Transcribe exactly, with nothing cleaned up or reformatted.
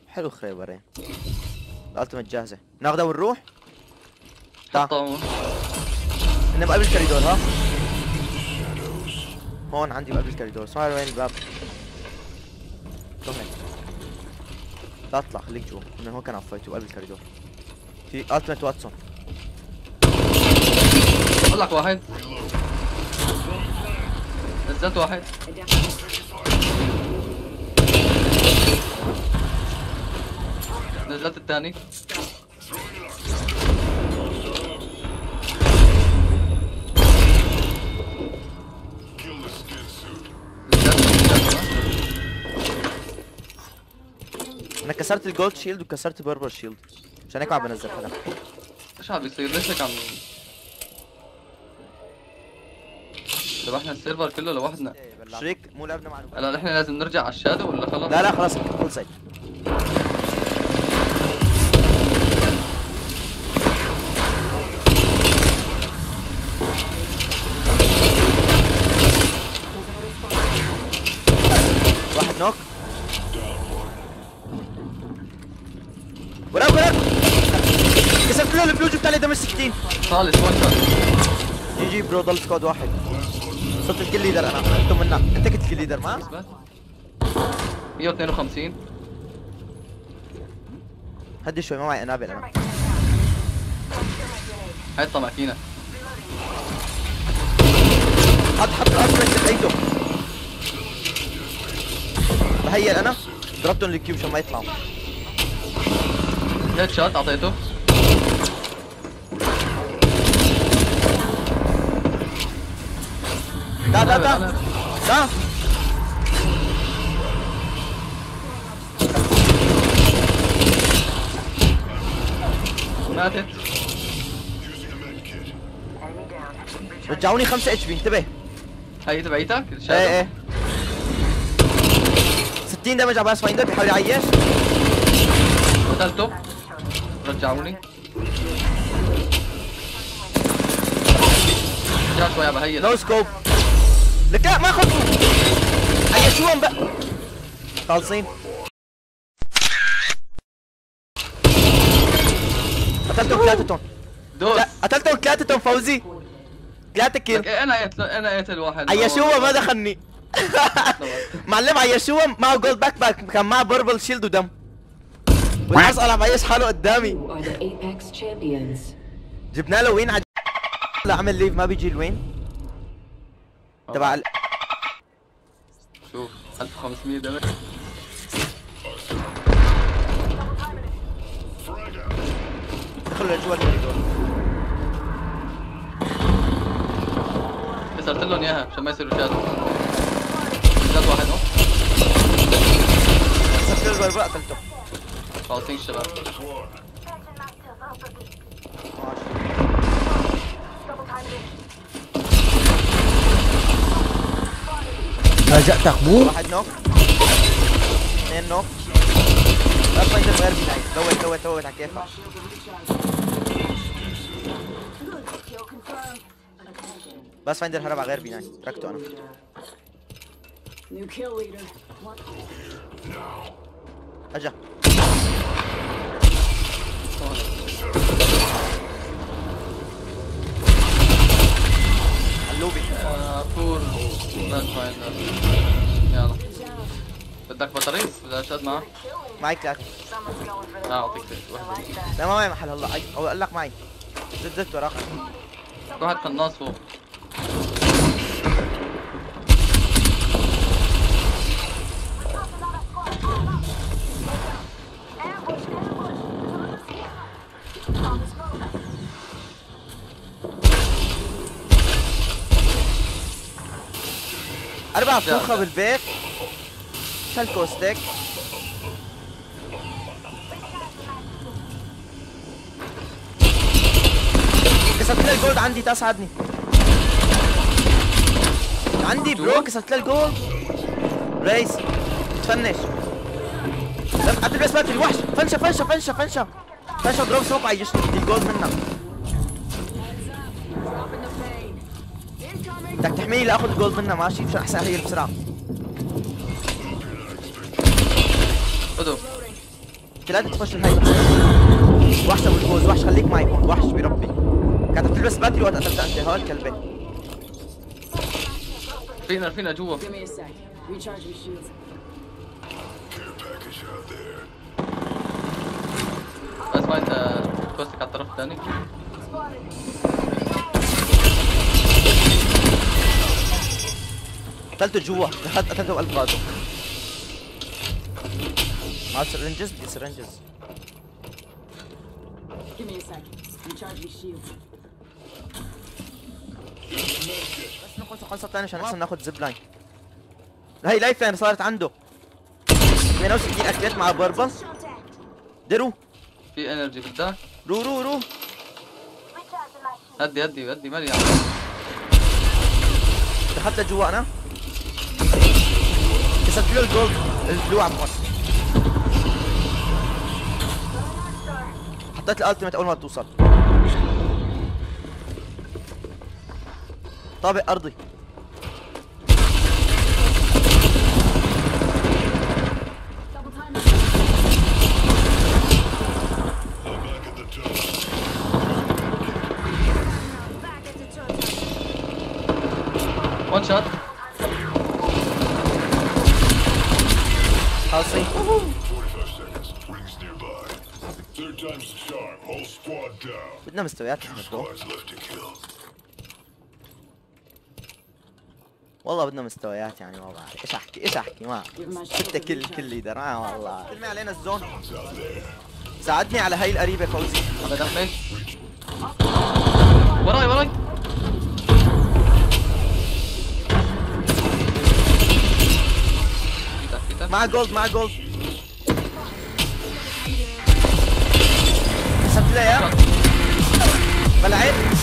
حلو خريبر. الالتيميت جاهزه، ناخذها ونروح. حطها انه بقلب الكوريدور. ها هون عندي بقلب الكوريدور. اسمع وين الباب. شو هيك؟ لا اطلع خليك جوا، من هون كان عفيته بقلب الكوريدور. في التيميت واتسون. بقول لك واحد نزلت واحد. نزلت الثاني. انا كسرت الجولد شيلد وكسرت البربر شيلد، عشان هيك ما عم بنزل حدا. ايش عم بيصير؟ ليش هيك عم ذبحنا السيرفر كله لوحدنا؟ شريك مو لعبنا مع هلا نحن لازم نرجع على الشادو ولا خلص؟ لا لا خلاص خلصت. واحد نوك. وراك وراك. كسرت له البلو، جبت عليه دمج ستين. خالص وين شوت. جي جي برو، ضل سكواد واحد. صرت الكل ليدر انا، انتم منا، انت كنت الكل ليدر ما؟ مية واثنين وخمسين. هدي شوي ما معي انابل انا. هاي الطماكينة. حط حط الاسمنت بايده. بهيل انا، ضربتهم الكيوب عشان ما يطلعوا. هيد شوت اعطيته. لا لا لا لا ماتت. رجعوني خمسة اتش بي، انتبه. هي تبعيتك؟ ايه ايه ستين دمج على باس فايندر بيحاول يعيش. قتلته. رجعوني. رجع شوي على بهيل. نو سكوب. لك لا ما خلصوا. عيشوهم بقى. خالصين. قتلتهم ثلاثتهم. دوس. قتلتهم ثلاثتهم فوزي. ثلاثة كيل. انا قتل انا قتل واحد. عيشوها ما دخلني. معلم عيشوها معه جولد باك باك، كان معه بربل شيلد ودم. والعسقل عم يعيش حاله قدامي. جبنا له وين عج... لا عمل ليف ما بيجي الوين تبع ال... شوف ألف وخمسمية دمج. دخلوا لجوا الكوريدور. كسرت لهم اياها عشان ما يصيروا شادو. نزلت واحد اهو. كسرت له البربر قتلته. خالصين الشباب. فاجأتك مو؟ واحد نوك. اثنين نوك. لا فايندر غير بناي، توت توت توت على كيفك. بس فايندر هرب على غير بناي، تركته انا. اجا. اللوبي. فور باك فايندر. يلا. بدك بطاريس؟ بدك اشد معه؟ معي ثلاثة. لا اعطيك وحدة. لا ما معي محل هلا، اي او اقول لك معي. زد زدت وراك. واحد قناص فوق. أربعة فوخة بالبيت. شالكوستك. كسرت لها الجولد عندي تسعدني. عندي برو كسرت لها الجولد. ريس تفنش. قبل بس مات الوحش. فنشة فنشة فنشة فنشة فنشة ضرب سوق عيشني بدي الجولد منك. بدك تحميني لاخذ الجولد منها ماشي مشان احسن هي بسرعة. خذوا. انت لا تتفشل هاي. وحش ابو الفوز، وحش خليك معي هون، وحش بربي. كانت تلبس باتري وقت قتلتها انت، هاي الكلبه. فينا فينا جوا. Give me a sec. Recharging shields. اسمع انت كوستك على الطرف الثاني. قتلته جوا، دخلت قتلته بقلب غازه. معه سرنجز، بدي سرنجز. Give me a sec. Recharging shields. بس نخلص القصة الثانية عشان احسن ناخذ زب لاين. هي لايف لاين صارت عنده. اثنين وستين اكلت مع بوربل. درو في انرجي بدك؟ رو رو رو هدي هدي هدي مالي. دخلت لجوا انا. كسرت له الجولد البلو عفوا. حطيت الالتيميت اول ما توصل. طابق ارضي. وان شوت. خالصين. بدنا مستويات نحن برو. والله بدنا مستويات يعني ما بعرف ايش احكي ايش احكي ما شفت كل كل ليدر اه والله. ترمي علينا الزون. ساعدني على هاي القريبة فوزي. هذا دمج. وراي وراي. مع جولد مع جولد. قسمت له اياه. بلعت.